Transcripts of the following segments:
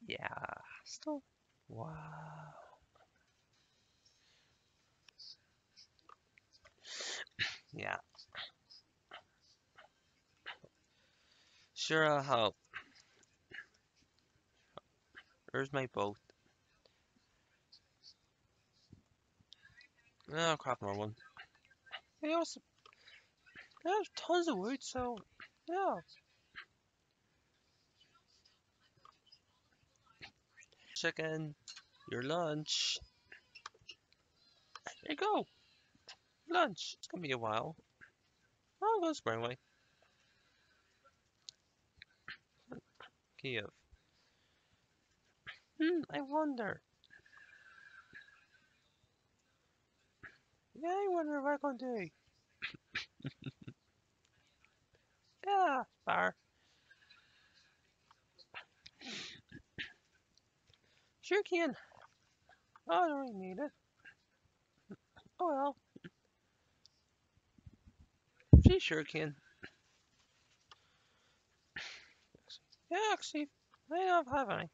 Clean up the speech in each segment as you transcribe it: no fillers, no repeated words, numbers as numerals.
Yeah, still. Wow. Yeah, sure, I'll help. There's my boat. Oh, crap, more one. Hey, also, there's tons of wood, so yeah. Chicken, your lunch. There you go. Lunch. It's gonna be a while. I'll go spring way. Kiev. I wonder. Yeah, I wonder what I'm gonna do. Yeah, bar. Sure can. Oh, I don't really need it. Oh well. She sure can. Yeah, actually, I don't have any.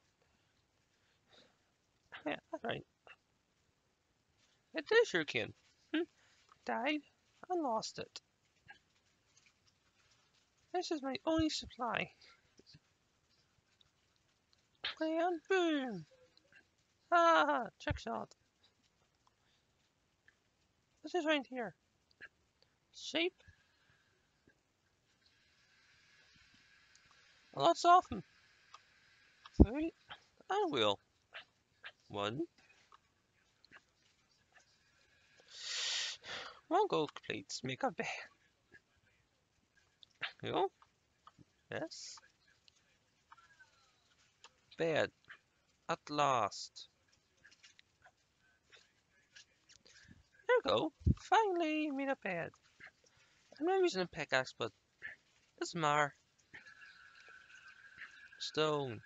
Yeah, that's right. It did sure can. Died. I lost it. This is my only supply. And boom. Ah, check shot. This is right here. Shape. Lots of them. Food and wheel. One. One gold plates make a bed. You know? Yes. Bed. At last. There you go. Finally made a bed. I'm not using a pickaxe, but it's mar. Stone.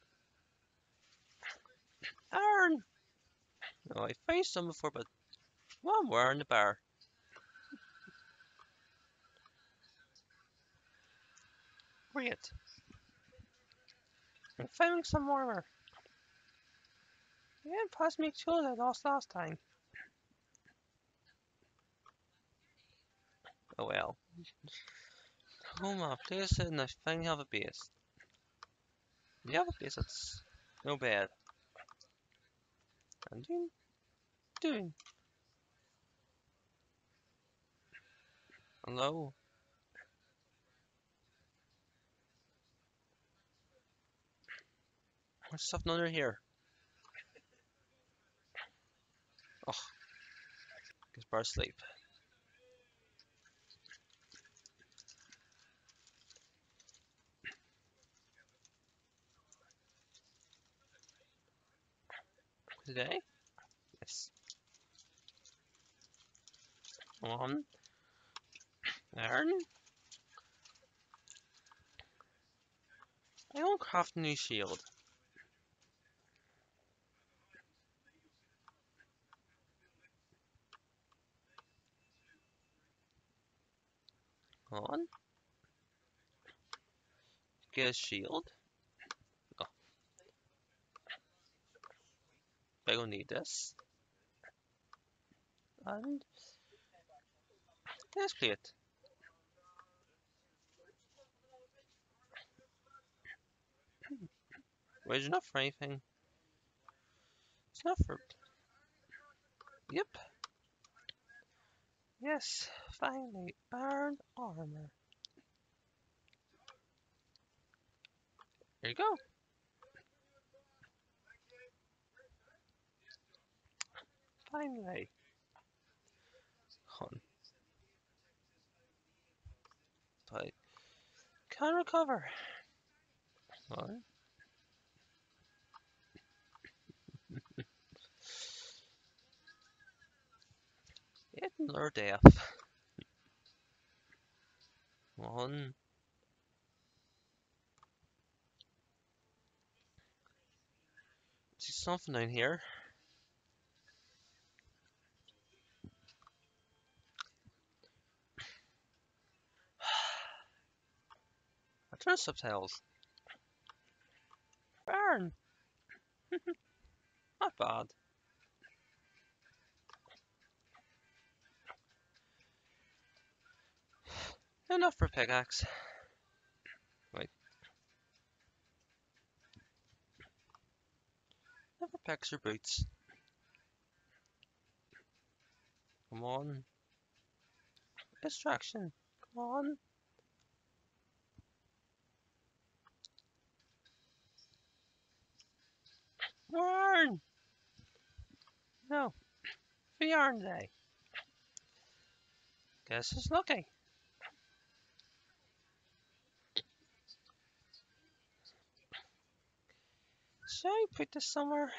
Iron. No, I found some before, but one more in the bar. Great. I'm finding some more. Yeah, pass me tools I lost last time. Oh well. Home up, place it and I finally have a base. You have a base that's no bad. And doing. Hello. There's something under here. Oh, guess bar sleep. Today? Yes. One. Iron. I won't craft a new shield. On. Get a shield. Oh, I don't need this. And let's play it. Where's enough for anything? It's not for. Yep. Yes. Finally, iron armor. There you go. Finally. On. I can recover. On. It or death. On. See something down here. I turn subtitles. Burn! Not bad. Enough for pickaxe. Wait. Enough for picks or boots. Come on. Distraction. Come on. Yarn! No. For yarn day. Guess it's lucky. Should I put this somewhere?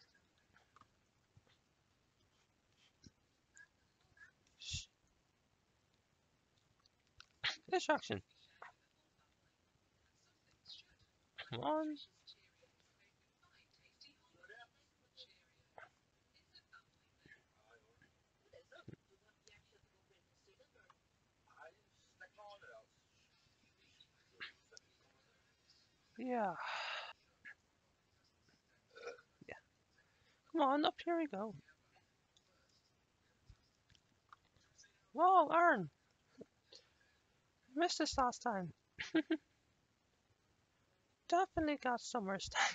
Distraction. Come on. Yeah. Yeah. Come on, up here we go. Whoa, Aaron. Missed this last time. Definitely got somewhere stuck.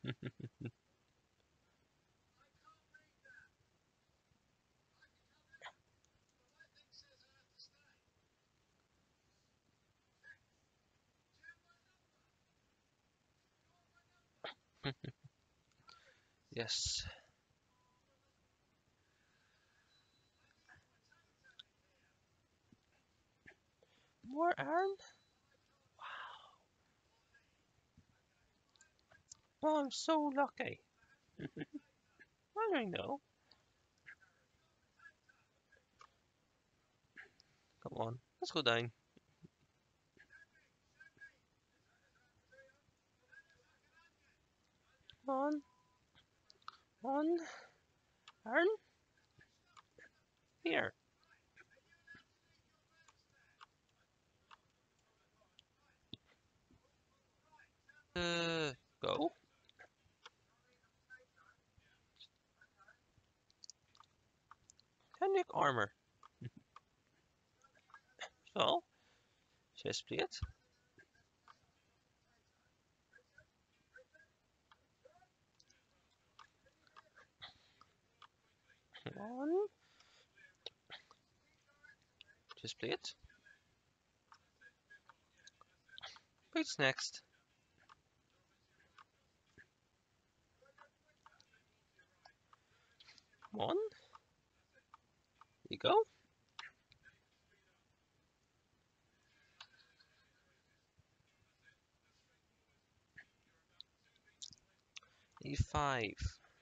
Yes. More Aaron? Oh, I'm so lucky. I don't know. Come on, let's go down. Come on. On. Aaron? Here. Go. Can make armor. So, chest plate. Come on. Chest plate. Boots next. Come on. You go. E5.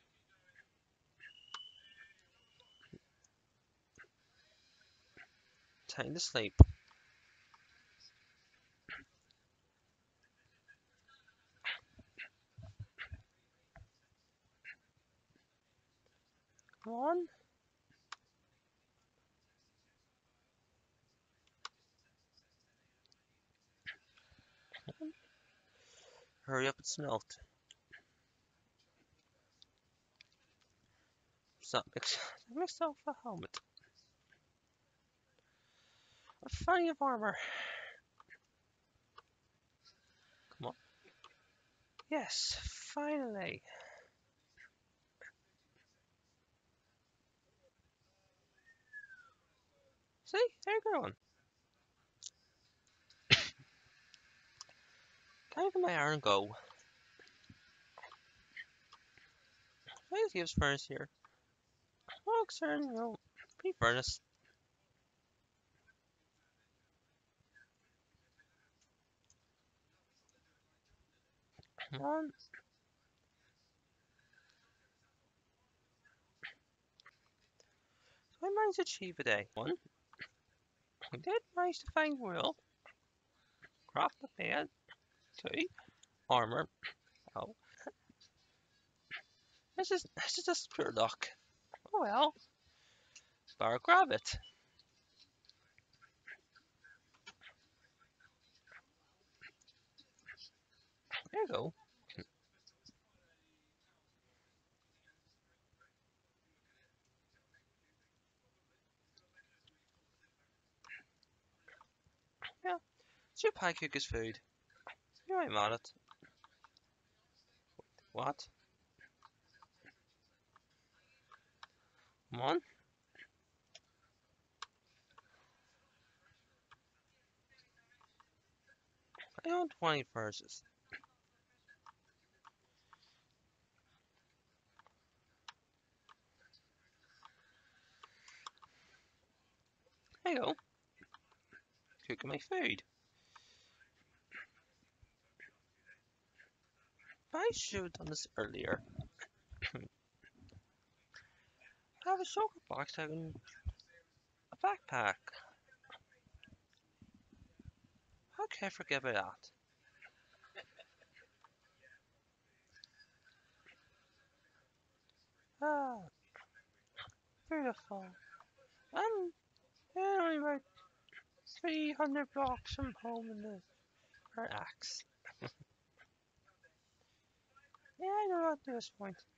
Time to sleep. Come on. Hurry up and smelt. So, make myself a helmet. A funny of armor. Come on. Yes, finally. See, there you go. Can't even my iron go. Why does he have furnace here? Oh, concern, you know, pre furnace. Come on. So I managed to achieve a day. One. I did manage to find wool. Craft the bed. Two. Armor. Oh. This is just pure luck. Oh well. Better grab it. There you go. Your pie cook is food. You ain't mad at. What? Come on. I own 20 verses. There you go. Cooking my food. I should have done this earlier. I have a soccer box and a backpack. How can I forget about that? Ah, beautiful. And only about 300 blocks from home in the her axe. Yeah, I know at this point.